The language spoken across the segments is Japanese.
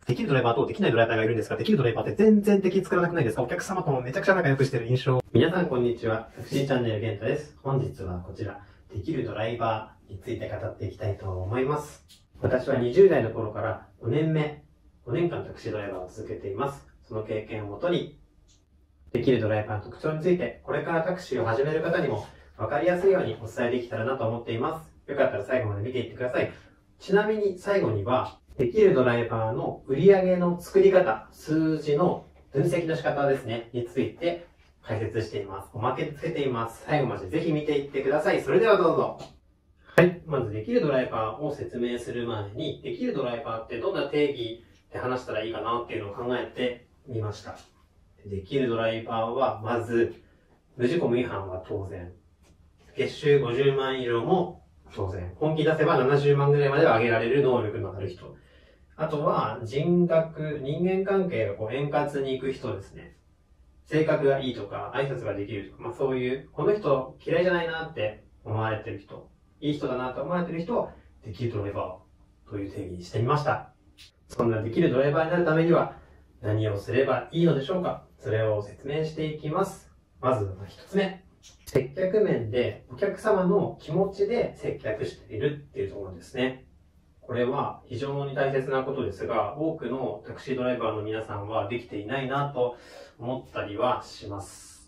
できるドライバーとできないドライバーがいるんですが、できるドライバーって全然敵作らなくないですか？お客様ともめちゃくちゃ仲良くしてる印象。皆さんこんにちは。タクシーチャンネルゲンタです。本日はこちら、できるドライバーについて語っていきたいと思います。私は20代の頃から5年間タクシードライバーを続けています。その経験をもとに、できるドライバーの特徴について、これからタクシーを始める方にも分かりやすいようにお伝えできたらなと思っています。よかったら最後まで見ていってください。ちなみに最後には、できるドライバーの売上の作り方、数字の分析の仕方ですね、について解説しています。おまけつけています。最後までぜひ見ていってください。それではどうぞ。はい。まず、できるドライバーを説明する前に、できるドライバーってどんな定義で話したらいいかなっていうのを考えてみました。できるドライバーは、まず、無事故無違反は当然。月収50万以上も当然。本気出せば70万ぐらいまでは上げられる能力のある人。あとは、人間関係が円滑にいく人ですね。性格がいいとか、挨拶ができるとか、そういう、この人嫌いじゃないなって思われてる人、いい人だなと思われてる人を、できるドライバーという定義にしてみました。そんなできるドライバーになるためには、何をすればいいのでしょうか？それを説明していきます。まず一つ目。接客面でお客様の気持ちで接客しているっていうところですね。これは非常に大切なことですが、多くのタクシードライバーの皆さんはできていないなと思ったりはします。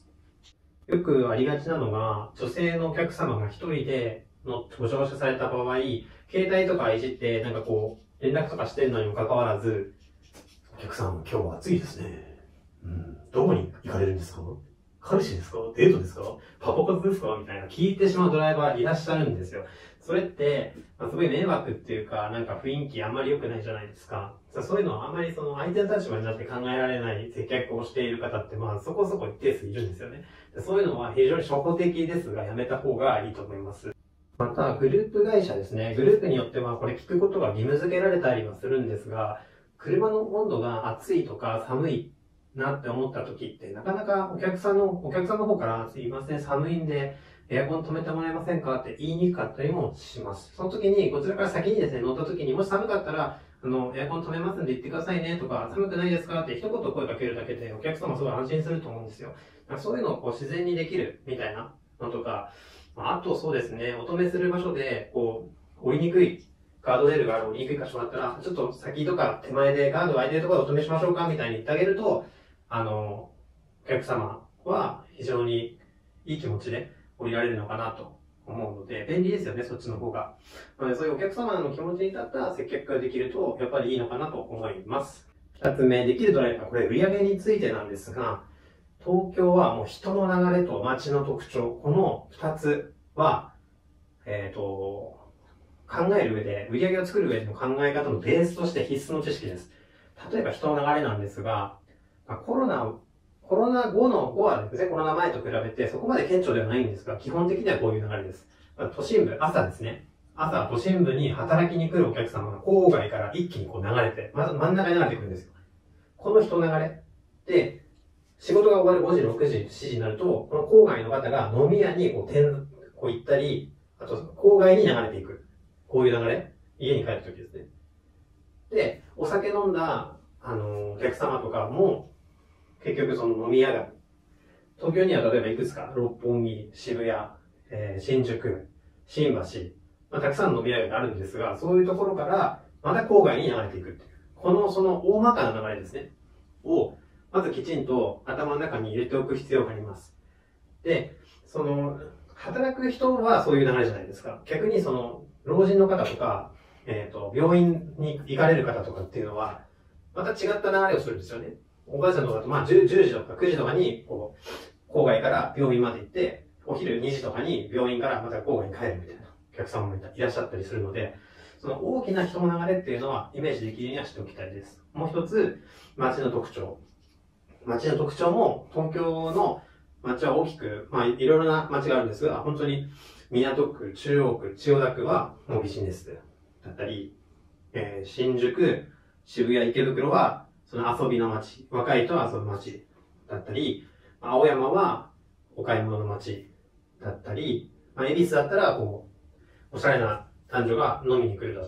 よくありがちなのが、女性のお客様が一人でご乗車された場合、携帯とかいじって連絡とかしてるのにもかかわらず、お客さん今日は暑いですね。どこに行かれるんですか？彼氏ですか？デートですか？パパ活ですか？みたいな聞いてしまうドライバーいらっしゃるんですよ。それって、すごい迷惑っていうか、雰囲気あんまり良くないじゃないですか。そういうのはあんまり相手の立場になって考えられない接客をしている方ってそこそこ一定数いるんですよね。そういうのは非常に初歩的ですが、やめた方がいいと思います。また、グループ会社ですね。グループによってはこれ聞くことが義務付けられたりはするんですが、車の温度が暑いとか寒いなって思った時って、なかなかお客さんの方から、すいません、寒いんで、エアコン止めてもらえませんかって言いにくかったりもします。その時に、こちらから先にですね、乗った時に、もし寒かったら、エアコン止めますんで言ってくださいねとか、寒くないですかって一言声かけるだけで、お客様すごい安心すると思うんですよ。そういうのを自然にできるみたいなのとか、あとそうですね、お止めする場所で、降りにくい、ガードレールがある降りにくい箇所だったら、ちょっと先とか手前でガードが空いてるところでお止めしましょうかみたいに言ってあげると、お客様は非常にいい気持ちで降りられるのかなと思うので、便利ですよね、そっちの方が。なので、そういうお客様の気持ちに立った接客ができると、やっぱりいいのかなと思います。二つ目、できるドライバー、これ売上についてなんですが、東京はもう人の流れと街の特徴、この二つは、考える上で、売上を作る上での考え方のベースとして必須の知識です。例えば人の流れなんですが、コロナ後の後はですね、コロナ前と比べてそこまで顕著ではないんですが、基本的にはこういう流れです。都心部、朝ですね。朝、都心部に働きに来るお客様が郊外から一気に流れて、まず真ん中に流れてくるんですよ。この人流れで、仕事が終わる5時、6時、7時になると、この郊外の方が飲み屋に行ったり、あと郊外に流れていく。こういう流れ、家に帰るときですね。で、お酒飲んだ、お客様とかも、結局その飲み屋街。東京には例えばいくつか、六本木、渋谷、新宿、新橋、たくさんの飲み屋街があるんですが、そういうところから、また郊外に流れていくっていう。その大まかな流れですね。を、まずきちんと頭の中に入れておく必要があります。で、働く人はそういう流れじゃないですか。逆に老人の方とか、病院に行かれる方とかっていうのは、また違った流れをするんですよね。おばあちゃんの方だと、10時とか9時とかに、郊外から病院まで行って、お昼2時とかに病院からまた郊外に帰るみたいなお客様もいらっしゃったりするので、その大きな人の流れっていうのはイメージできるようにはしておきたいです。もう一つ、街の特徴。街の特徴も、東京の街は大きく、いろいろな街があるんですが、本当に港区、中央区、千代田区はもうビジネスだったり、新宿、渋谷、池袋はその遊びの街、若い人は遊ぶ街だったり、青山はお買い物の街だったり、恵比寿だったらおしゃれな男女が飲みに来るだとか、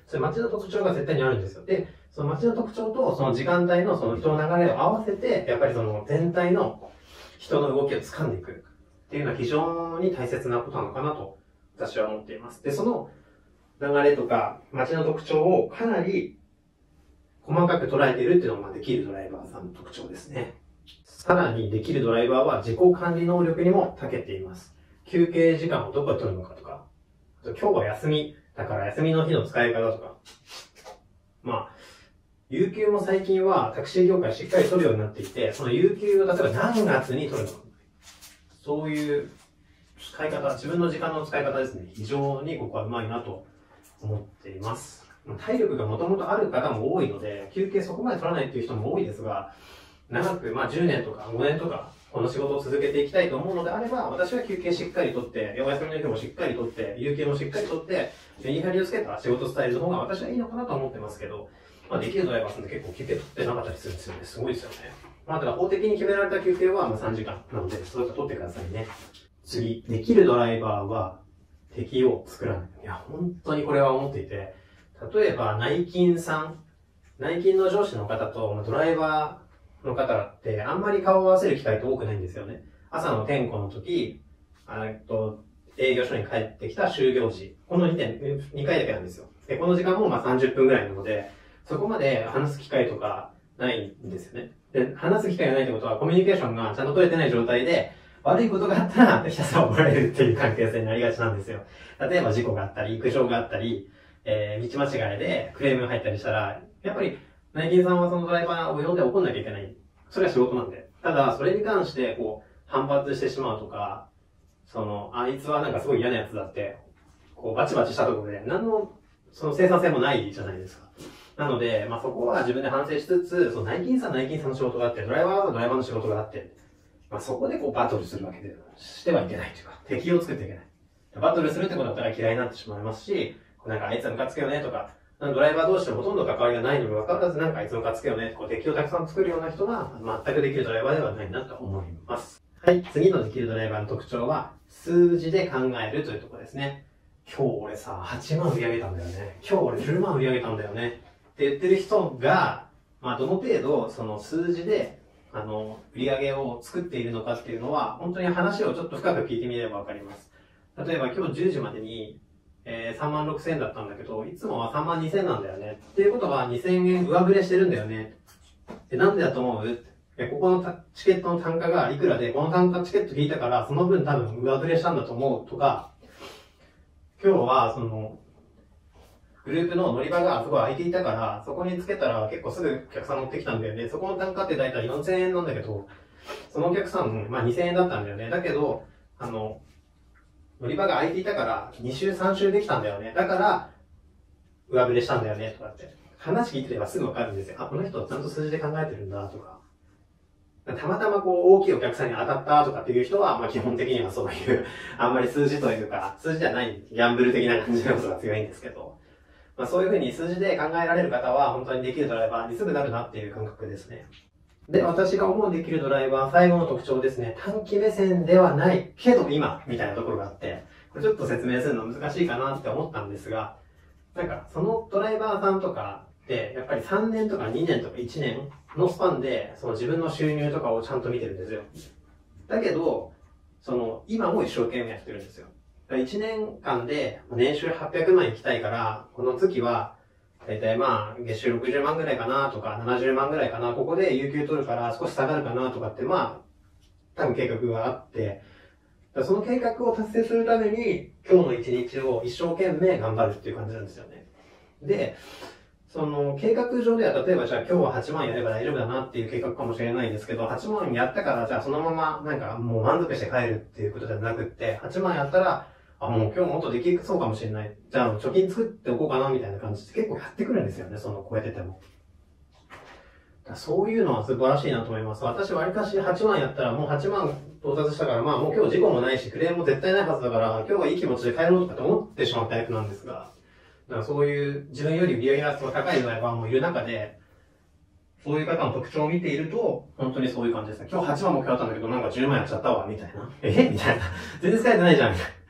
そういう街の特徴が絶対にあるんですよ。で、その街の特徴とその時間帯のその人の流れを合わせて、やっぱりその全体の人の動きを掴んでいくっていうのは非常に大切なことなのかなと私は思っています。で、その流れとか街の特徴をかなり細かく捉えているっていうのができるドライバーさんの特徴ですね。さらにできるドライバーは自己管理能力にも長けています。休憩時間をどこで取るのかとか、あと今日は休みだから休みの日の使い方とか、まあ、有給も最近はタクシー業界しっかり取るようになっていて、その有給を例えば何月に取るのか。そういう使い方、自分の時間の使い方ですね。非常にここはうまいなと思っています。体力がもともとある方も多いので、休憩そこまで取らないっていう人も多いですが、長く、10年とか5年とか、この仕事を続けていきたいと思うのであれば、私は休憩しっかり取って、お休みの日もしっかり取って、有給もしっかり取って、メリハリをつけた仕事スタイルの方が私はいいのかなと思ってますけど、できるドライバーさんって結構休憩取ってなかったりするんですよね。すごいですよね。ただ法的に決められた休憩は3時間なので、それと取ってくださいね。次、できるドライバーは敵を作らない。いや、本当にこれは思っていて、例えば内勤の上司の方とドライバーの方ってあんまり顔を合わせる機会って多くないんですよね。朝の点呼の時、営業所に帰ってきた就業時、この2回だけなんですよ。で、この時間も30分ぐらいなので、そこまで話す機会とかないんですよね。で、話す機会がないってことはコミュニケーションがちゃんと取れてない状態で、悪いことがあったらひたすら怒られるっていう関係性になりがちなんですよ。例えば事故があったり、苦情があったり、道間違いでクレームが入ったりしたら、やっぱり内勤さんはそのドライバーを呼んで怒んなきゃいけない。それは仕事なんで。ただ、それに関して反発してしまうとか、あいつはなんかすごい嫌なやつだって、バチバチしたところで、何の生産性もないじゃないですか。なので、そこは自分で反省しつつ、内勤さんの仕事があって、ドライバーはドライバーの仕事があって、そこでバトルするわけで、してはいけないというか、敵を作っていけない。バトルするってことだったら嫌いになってしまいますし、なんかあいつはムカつくよねとか、ドライバー同士でほとんど関わりがないのに関わらずなんかあいつムカつくよねとか、敵をたくさん作るような人は全くできるドライバーではないなと思います。はい、次のできるドライバーの特徴は、数字で考えるというところですね。今日俺さ、8万売り上げたんだよね。今日俺10万売り上げたんだよね。って言ってる人が、どの程度その数字で売り上げを作っているのかっていうのは、本当に話をちょっと深く聞いてみればわかります。例えば今日10時までに、3万6千円だったんだけど、いつもは3万2千円なんだよね。っていうことは2千円上振れしてるんだよね。なんでだと思う？ここのチケットの単価がいくらで、この単価チケット引いたから、その分多分上振れしたんだと思うとか、今日はグループの乗り場がすごい空いていたから、そこにつけたら結構すぐお客さん乗ってきたんだよね。そこの単価ってだいたい4000円なんだけど、そのお客さん、2000円だったんだよね。だけど、乗り場が空いていたから、2週3週できたんだよね。だから、上振れしたんだよね、とかって。話聞いてればすぐわかるんですよ。この人ちゃんと数字で考えてるんだ、とか。たまたま大きいお客さんに当たったとかっていう人は、基本的にはそういう、あんまり数字というか、数字じゃない、ギャンブル的な感じのことが強いんですけど、そういうふうに数字で考えられる方は、本当にできるドライバーにすぐなるなっていう感覚ですね。で、私が思うできるドライバー、最後の特徴ですね。短期目線ではないけど今、みたいなところがあって、これちょっと説明するの難しいかなって思ったんですが、そのドライバーさんとかって、やっぱり3年とか2年とか1年のスパンで、自分の収入とかをちゃんと見てるんですよ。だけど、今も一生懸命やってるんですよ。1年間で年収800万行きたいから、この月は、だいたい月収60万ぐらいかなとか、70万ぐらいかな、ここで有給取るから少し下がるかなとかって、多分計画があって、その計画を達成するために、今日の一日を一生懸命頑張るっていう感じなんですよね。で、計画上では、例えばじゃあ今日は8万やれば大丈夫だなっていう計画かもしれないですけど、8万やったからじゃあそのままもう満足して帰るっていうことじゃなくって、8万やったら、もう今日もっとできそうかもしれない。じゃあ貯金作っておこうかなみたいな感じで結構やってくるんですよね、超えてても。そういうのは素晴らしいなと思います。私わりかし8万やったらもう8万到達したからもう今日事故もないしクレームも絶対ないはずだから今日はいい気持ちで帰ろうとかって思ってしまうタイプなんですが、そういう自分より売り上げが高いドライバーもいる中で、そういう方の特徴を見ていると、本当にそういう感じですね。今日8万目標だったんだけどなんか10万やっちゃったわ、みたいな。みたいな。全然使えてないじゃん、みたいな。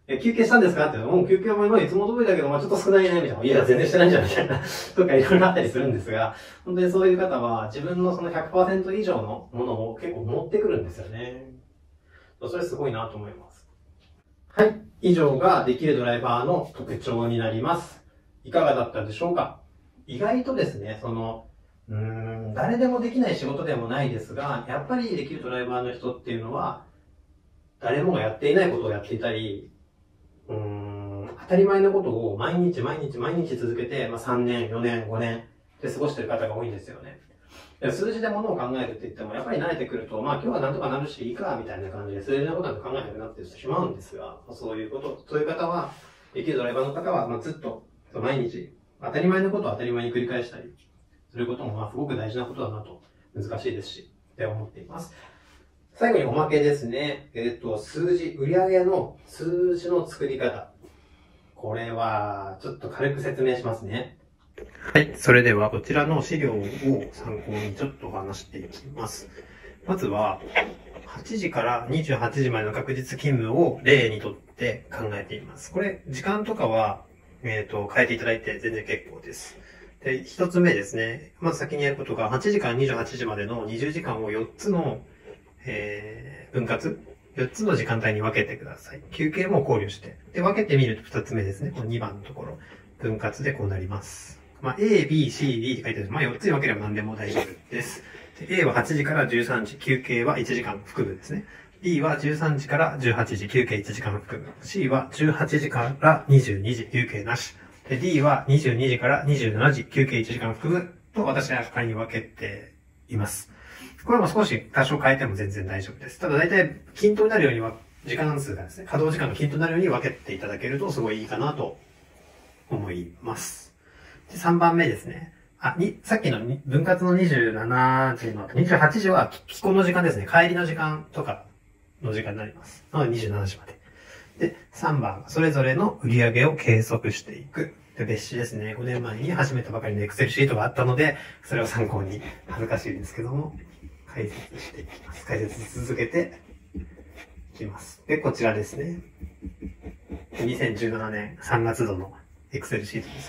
休憩したんですかって言うと、もう休憩も今いつも通りだけど、ちょっと少ないね、みたいな。いや、全然してないじゃん、みたいな。とかいろいろあったりするんですが、本当にそういう方は自分のその 100% 以上のものを結構持ってくるんですよね。それすごいなと思います。はい。以上ができるドライバーの特徴になります。いかがだったでしょうか？意外とですね、誰でもできない仕事でもないですが、やっぱりできるドライバーの人っていうのは、誰もがやっていないことをやっていたり、当たり前のことを毎日続けて、3年、4年、5年で過ごしている方が多いんですよね。数字で物を考えるって言っても、やっぱり慣れてくると、今日はなんとかなるしいいか、みたいな感じで、数字のことなんて考えなくなってしまうんですが、そういう方は、できるドライバーの方は、ずっと、毎日、当たり前のことを当たり前に繰り返したり、することも、すごく大事なことだなと、難しいですし、って思っています。最後におまけですね。売上の数字の作り方。これは、ちょっと軽く説明しますね。はい。それでは、こちらの資料を参考にちょっと話していきます。まずは、8時から28時までの確実勤務を例にとって考えています。これ、時間とかは、変えていただいて全然結構です。で、一つ目ですね。まず先にやることが、8時から28時までの20時間を4つの、分割 ?4 つの時間帯に分けてください。休憩も考慮して。で、分けてみると2つ目ですね。この2番のところ。分割でこうなります。A, B, C, D って書いてあるんです。4つに分ければ何でも大丈夫です。で A は8時から13時、休憩は1時間含むですね。B は13時から18時、休憩1時間含む。C は18時から22時、休憩なし。で D は22時から27時、休憩1時間含むと私は仮に分けています。これも少し多少変えても全然大丈夫です。ただ大体均等になるようには、時間数がですね、稼働時間の均等になるように分けていただけるとすごいいいかなと思います。で、3番目ですね。さっきの分割の27時の28時は帰港の時間ですね。帰りの時間とかの時間になります。なので27時まで。で、3番、それぞれの売上を計測していく。で、別紙ですね。5年前に始めたばかりの Excel シートがあったので、それを参考に恥ずかしいですけども、解説していきます。解説続けていきます。で、こちらですね。2017年3月度の Excel シートです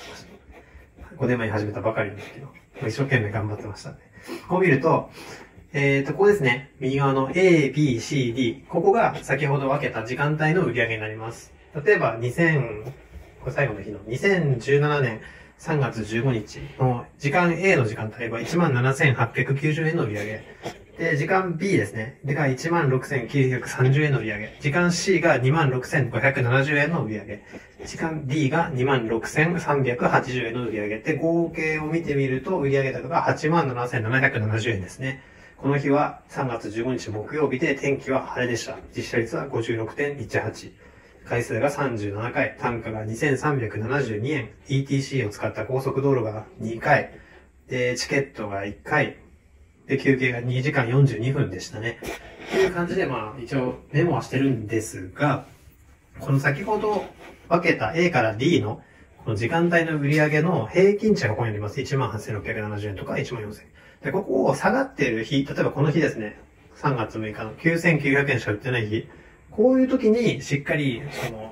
。5年前に始めたばかりの時の、一生懸命頑張ってましたね。こう見ると、ここですね。右側の A, B, C, D。ここが先ほど分けた時間帯の売上になります。例えばこれ最後の日の2017年3月15日の時間 A の時間帯は 17,890 円の売上。で、時間 B ですね。が 16,930 円の売上。時間 C が 26,570 円の売上。時間 D が 26,380 円の売上。で、合計を見てみると売上高が 87,770 円ですね。この日は3月15日木曜日で天気は晴れでした。実施率は 56.18。回数が37回。単価が 2,372 円。ETC を使った高速道路が2回。で、チケットが1回。で、休憩が2時間42分でしたね。という感じで、一応メモはしてるんですが、この先ほど分けた A から D のこの時間帯の売上の平均値がここにあります。18,670 円とか 14,000 円。で、ここを下がっている日、例えばこの日ですね。3月6日の 9,900 円しか売ってない日。こういう時にしっかり、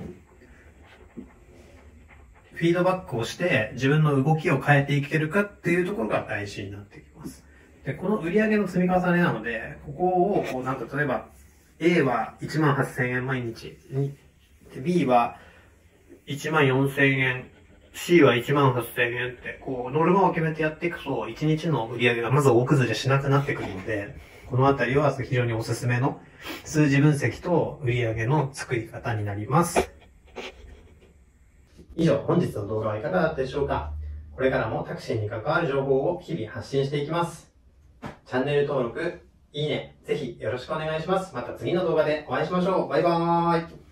フィードバックをして自分の動きを変えていけるかっていうところが大事になってきます。で、この売上の積み重ねなので、ここを、例えば、A は 18,000 円毎日、B は 14,000 円、C は 18,000 円って、ノルマを決めてやっていくと、1日の売上がまず大崩れしなくなってくるので、このあたりは非常におすすめの数字分析と売上の作り方になります。以上、本日の動画はいかがだったでしょうか？これからもタクシーに関わる情報を日々発信していきます。チャンネル登録、いいね、ぜひよろしくお願いします。また次の動画でお会いしましょう。バイバーイ。